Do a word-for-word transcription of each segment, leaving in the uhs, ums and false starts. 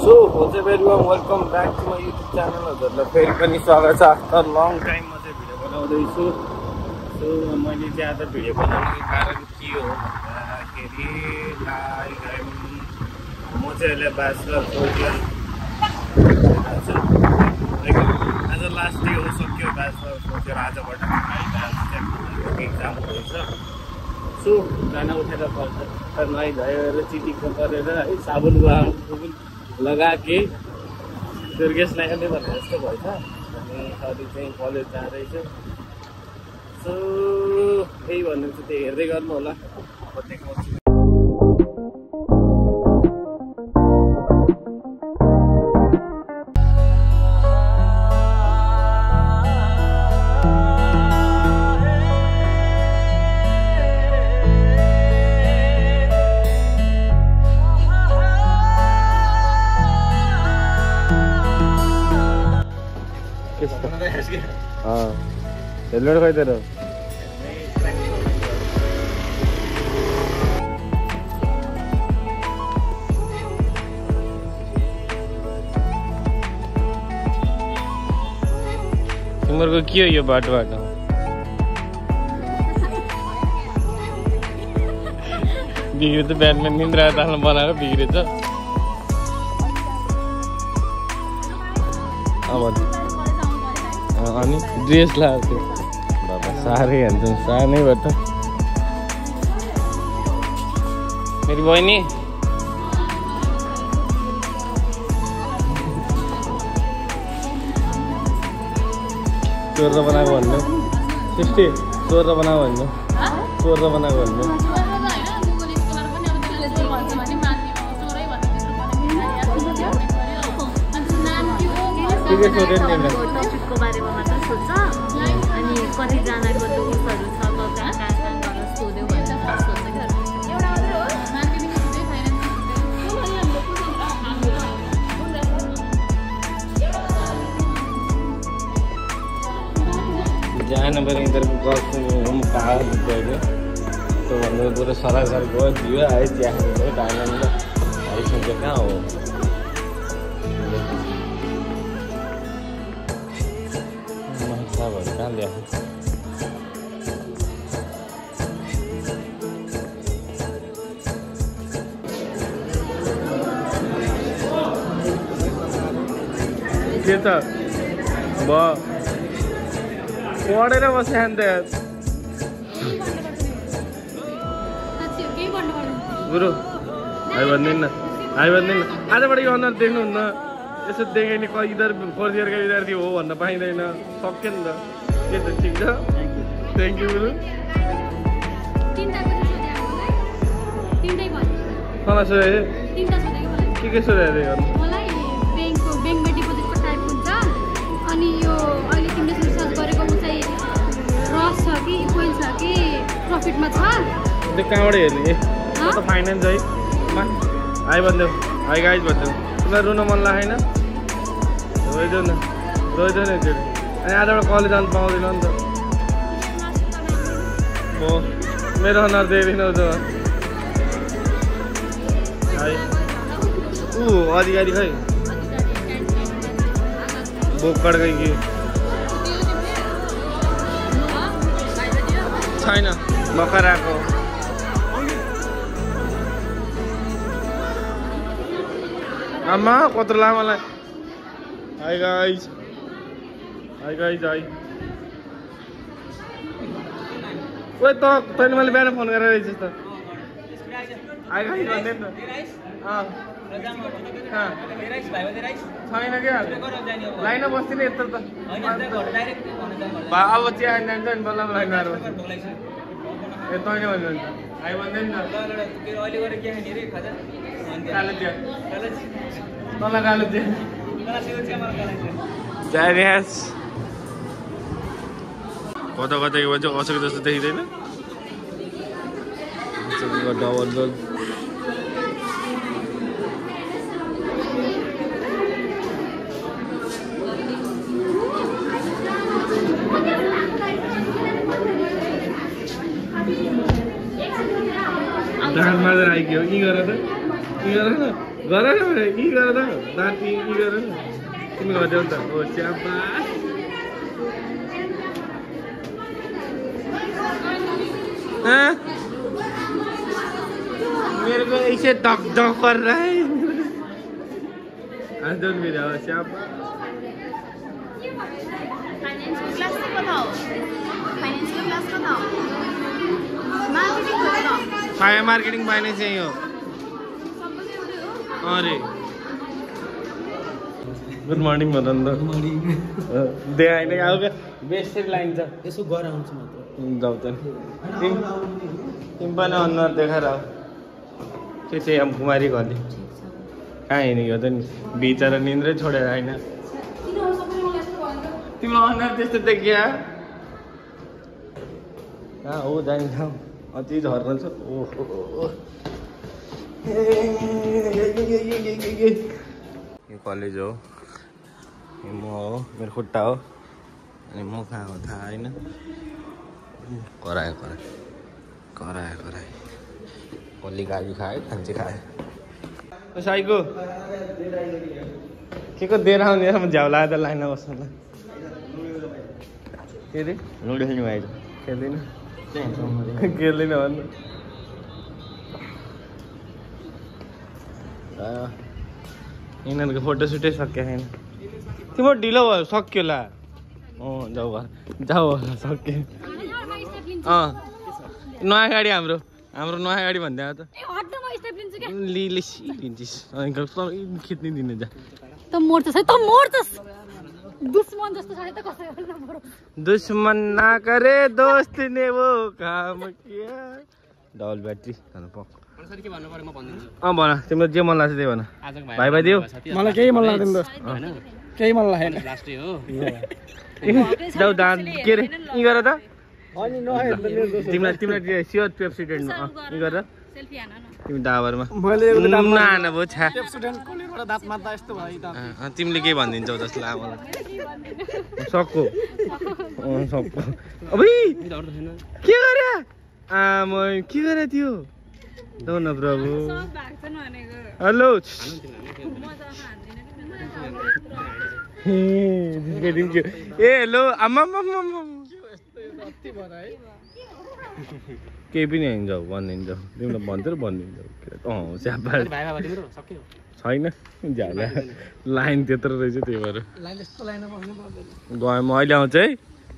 So, what's up everyone, welcome back to my YouTube channel. हजुरलाई फेरि पनि स्वागत छ आफ्टर लङ टाइम म चाहिँ भिडियो बनाउँदैछु। सो मैले चाहिँ आज भिडियो बनाउनुको कारण के हो भन्दाखेरि लाइक म चाहिँ अहिले ब्याचलर फोर्थ इयर आज लास्ट डे हो, सक्यो ब्याचलर फोर्थ इयर आजबाट एक्जाम हुँदैछ। सो खाना उठेर पर्छ नुहाइधुवाएर चिटिक्क गरेर है साबुन साबुन लगाके दुर्गेश लाग्ने भन्ने जस्तो भएछ। अनि अरू चाहिँ कलेज जाँदैछ। सो त्यही भन्नु चाहिँ त्यही हेर्दै गर्नु होला। हाँ हेलमेट खोइ तेरो तिम्रो के हो यो बाटो बाटो बिग्रेछ बिहान निन्द्रा ताल बनाएर बिग्रेछ। अनि ड्रेस लगाएको बाबा साह्रै हान्छौँ सानैबाट। मेरी बहिनी चोर बनाएको भन्नु सिक्सटी चोर बनाएको भन्नु चोर बनाएको भन्नु टपिकको बारेमा मात्र सोध्छ अनि कतिजनाको दोषहरू छ कहाँ कहाँ कहाँ गर्न सोध्यो भनेर सोध्छ जान पनि यिनीहरूको गफ हम कहाँ गयो त्यो भन्नु पुरो सरासर गयो दियो आयो चिया खानु गयो डायमन्ड आइसक्यो कहाँ हो कहाँ ल्याएको के त भयो पढेर बस्यो अन्त गुरु आइ भन्दैन न आइ भन्दैन आजबाट यो अनुहार देख्नुहुन्न। यसो देखेँ नि इधर फोर्थ इयरका विद्यार्थी हो भन्न पाइँदैन। सक्यो नि त के त ठिक छ। थ्याङ्क यू गुरु। मलाई सोधे के के सोधेको थियो गर्नु मलाई ब्याङ्कको ब्याङ्कमा डिपोजिटको टाइप हुन्छ। अनि यो अहिले तिमीले रिसर्च गरेको ऊ चाहिँ रस छ कि इक्वेल छ कि प्रफिटमा छ त्यो कहाँबाट हेर्ने ए त फाइनेन्स है हाई भनिदेऊ हाई गाइज भनिदेऊ। तिमीलाई रुन मन लागेन रोइदेऊ न रोइदेऊ न त्यो। अनि आजबाट कलेज जानु पाउँदैन नि त म मेरो अनुहार देख्दिनँ त है ऊ अधिकारी खै बोकड खै कि छैन भर्खर आएको। आमा कत्रो लामोलाई hi guys hi guys hi ओइ त तैँले मैले बिहान फोन गरेर रहेछस् त हाई गाइज भन्दै त छैन क्या लाइन बस्दैन यत्रो त अब चिया जान्छ नि बल्ल लाइन आएर ए तैँले भन्नुहुन्छ हाई भन्दैन न कालो चिया तँलाई कालो चिया कता कता भन्छ असर जस्तो देखिँदैन डबल डोल डाँड मार्दै आइगयो यी गरेर त यी गरेर गर न के गर न दाँती के गर न तिमी गर्दै त ओ च्यापा मेरे को ऐसे धक धक कर रहा है आज डोंट बी द च्यापा फाइनेन्सको क्लास चाहिँ कता हो फाइनेन्सको क्लास कता हो मार्केटिङ कता फाइ मार्केटिङ फाइनेन्स यही हो अरे गुड मर्निङ भन त गुड मर्निङ दे आइन आउ के बेस्ट लाइन छ यसो गएर आउँछ मात्र जाऊ त तिम तिम पनि अनुहार देखाएर आऊ त्यो चाहिँ अब कुमारी घरले कहाँ हिँडेको त नि बिचरा निन्द्रै छोडेर होइन तिम्रो अनुहार त्यस्तो देखिया कहाँ हो जान्छ अति झर्न छ ओहो यो कलेज हो यो म हो मेरो खुट्टा हो अनि म कहाँ हो थाहा होइन करायो करायो करायो करायो कसले गाली खायो खान्छे खायो साईको के को दिएर आउने म झ्याउ लगाएर लाइनमा बस्नु ल के अरे नुडल्स नि आइज खेल्दैन खेल्दैन भन्नु यिनीहरूको फोटोसुटै सक्यो छैन तिम्रो ढिलो भयो सक्यो ला अँ जाऊ जाऊ होला सक्यो अँ नयाँ गाडी हाम्रो हाम्रो नयाँ गाडी भन्दै त लिलिस लिन्छिस् खिच्ने दिनु जा त मोर्छस् है त मोर्छस् दुश्मन जस्तो छ त कसै दुश्मन ना करे दोस्त ने वो काम किया डबल ब्याट्री भन्नु पाउ के भन्नु पर्यो म भन्दिन्छु अँ भन तिम्रो जे मन लाग्छ त्यही भन भाइ भाइ दियो मलाई केही मन लाग्दैन दोस्त हैन केही मन लागेन लास्टै हो जाऊ दान के रे इ गर त अनि नहे तिमीलाई तिमीलाई सियर प्रेसिडेन्ट इ गर सेल्फी हान न तिमी डाबरमा मैले एउटा दाम नान भयो छ्या प्रेसिडेन्ट कोलेबाट दाँत मार्दा यस्तो भयो त तिमीले के भनिदिन्छौ जस्तो लाग्यो मलाई सक्को अँ सक्को अबे के गरे आम के गरे थियो दौ न प्रभु हेलो ए हेलो आमा केही पनि होइन जाऊ भनिदिन्छौ तिमीलाई भन्छ र भनिदिन्छौ अँ स्यापा छैन झ्याला लाइन त्यत्रो रहेछ त्यही भएर गएँ म अहिले आउँछ है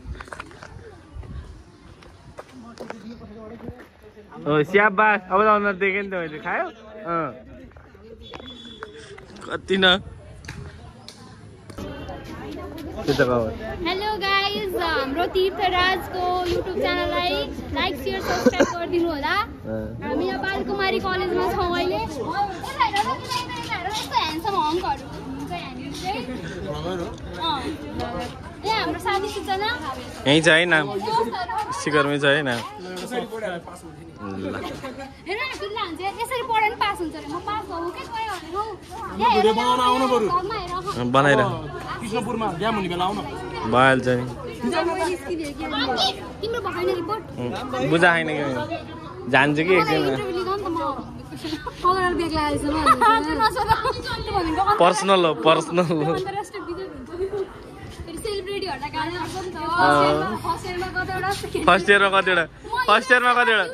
हो स्यापा अब त अनुहार देखेँ नि त मैले खायो अँ कति न हेलो गाइज हाम्रो तीर्थराजको युट्युब च्यानललाई लाइक सेयर सब्सक्राइब गरिदिनु होला हामी यहाँ बालकुमारी कलेजमा छौँ अहिले ह्यान्डसम हङ्कहरू हुन्छ यहाँनिर चाहिँ यहाँ हाम्रो साथी सूचना यहीँ छ है नाम सिकरमै छ है नाम हेर न किन हुन्छ यसरी पढ्यो नि पास हुन्छ अरे म पास भऊ के गयो भने बनाएर कृष्णपुरमा ग्याम हुने बेला आउन भइहाल्छ नि तिम्रो भएन रिपोर्ट बुझा होइन कि जान्छु कि एकदिन पर्सनल हो पर्सनल हो फर्स्ट इयरमा कतिवटा फर्स्ट इयरमा कतिवटा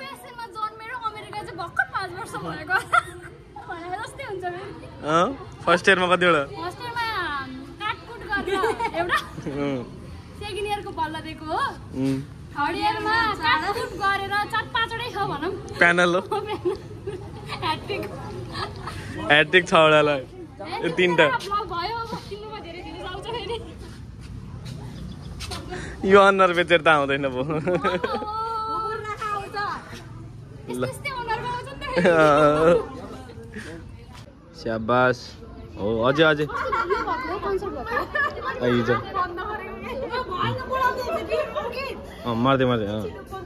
फर्स्ट इयरमा कतिवटा सेकेन्ड इयरको बल्ल दिएको हो थर्ड इयरमा काटकुट गरेर चार पाँचवटै छ भनौँ प्यानल हो ह्याट्रिक ह्याट्रिक छवटालाई यो तिनवटा यो अनुहार बेचेर त आउँदैन भयो स्याबास हो अझै अझै हिजो अँ मार्दै मार्दै अँ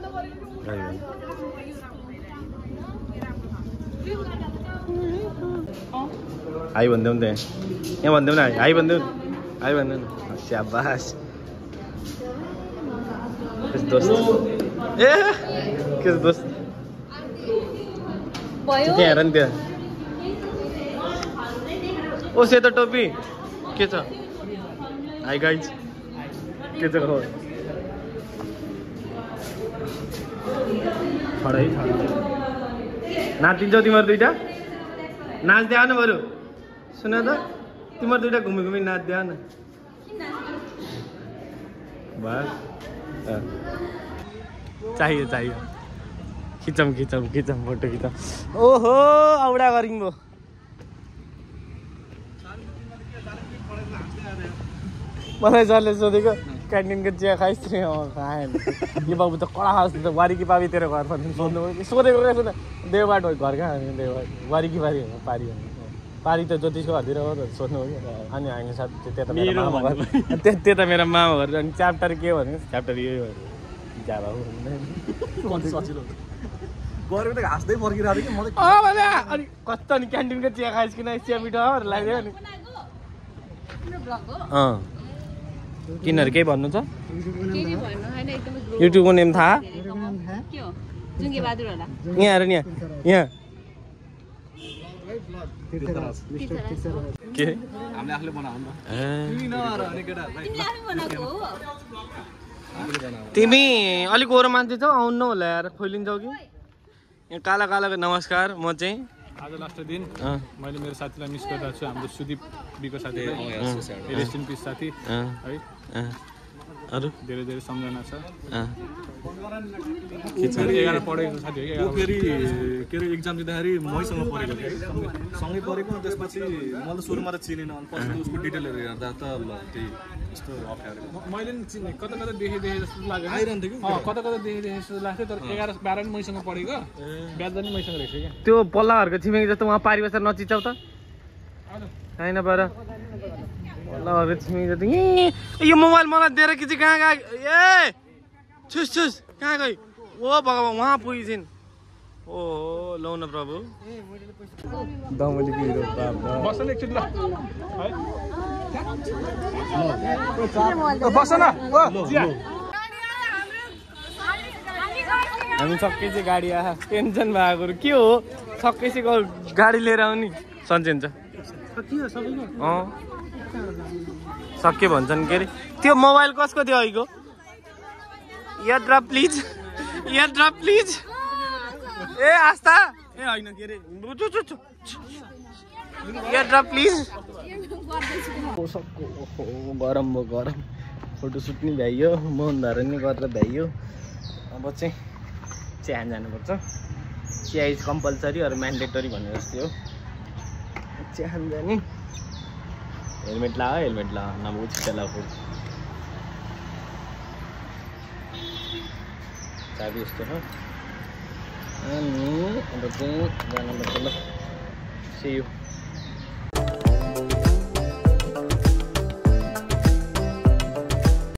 हाई भन्दै पनि त्यहाँ यहाँ भन्दै पनि हाई भन्दै हाई भन्दै स्याबास दोस्त ए के दोस्त त्यहाँ हेर नि त्यहाँ ओ सेतो टोपी के छ हाई गाइज के छ खबर छडै नाचिन्छौ तिमीहरू दुइटा नाच्दै आउनु बरु सुन त तिमीहरू दुइटा घुमी घुमी नाच्दै आउनु बस चाहियो चाहियो खिचौँ खिचौँ खिचौँ फोटो खिचौँ ओहो औडा गरिङ भो मलाई सरले सोधेको क्यान्टिनको चिया खाइस् खाएन यो बाबु त कडा खास् त वारीकी पारी तेरो घर भन्नु सोध्नु सोधेको क्या सुन देवबाट हो घर कहाँ देवबाट वारीकी पारी हो पारी हो पारी त ज्योतिषको घरतिर हो त सोध्नु हो कि अनि हामी साथ त्यता मेरो मामा घर त्यता मेरो मामा घर अनि च्याप्टर के भन्नु च्याप्टर यही हो क्या बाबु सजिलो गरेको त हाँस्दै फर्किरहेको थियो कि मलाई अँ भने अनि कस्तो अनि क्यान्टिनको चिया खाइस् किन चिया मिठोहरू लाग्यो नि अँ किनहरू केही भन्नु छ युट्युबको नेम थाहा यहाँ हेर नि यहाँ के तिमी अलिक ओरो मान्छे छौ आउनु होला यार खोलिन्छौ कि यहाँ काला कालाको नमस्कार म चाहिँ आज लास्ट दिन मैले मेरो साथीलाई मिस गरिरहेको छु हाम्रो सुदीप बीको साथी रेस्ट इन पिस साथी है अरू धेरै धेरै सम्झना छ एघार पढेको साथी हो फेरि के अरे इक्जाम दिँदाखेरि मैसँग पढेको थिएँ सँगै पढेको त्यसपछि मैले सुरुमा त चिनेन अनि पछि उसको डिटेलहरू हेर्दा त ल त्यही यस्तो अप्ठ्यारो मैले पनि चिने कता कता देखेँ देखेँ जस्तो लाग्यो आइरहन्थ्यो कि कता कता देखेँ देखेँ जस्तो लाग्थ्यो तर एघार बाह्र पनि मैसँग पढेको ब्याज पनि मैसँग रहेछ क्या त्यो पल्लाहरूको छिमेकी जस्तो उहाँ पारी बसेर नचिचाउ त होइन पर पल्लाहरूको छिमेकी जस्तो यो मोबाइल मलाई दिएर कि चाहिँ कहाँ गयो ए छुस छुस कहाँ गयो ओ भगवान् उहाँ पुगिन् ओ लौ न प्रभु बस न एकछिन ल बस न हामी सकेपछि गाडी आयो टेन्सन भएको के हो सकेपछि गाडी लिएर आउने सन्चै हुन्छ अँ सक्यो भन्छन् के अरे त्यो मोबाइल कसको थियो अहिलेको यात्रा प्लिज यात्रा प्लिज ए आस्था ए होइन के अरे यात्रा प्लिज गरम भयो गरम फोटोसुट नि भ्याइयो मोहन धारण नि गरेर भ्याइयो अब चाहिँ चिया जानुपर्छ चिया इज कम्पलसरी अरू म्यान्डेटरी भनेर जस्तै हो चिया जाने हेलमेट लगायो हेलमेट लगायो नभए छिट्टा लगाएको चाबी यस्तो छ अनि अब चाहिँ जानुपर्छ ल सी यू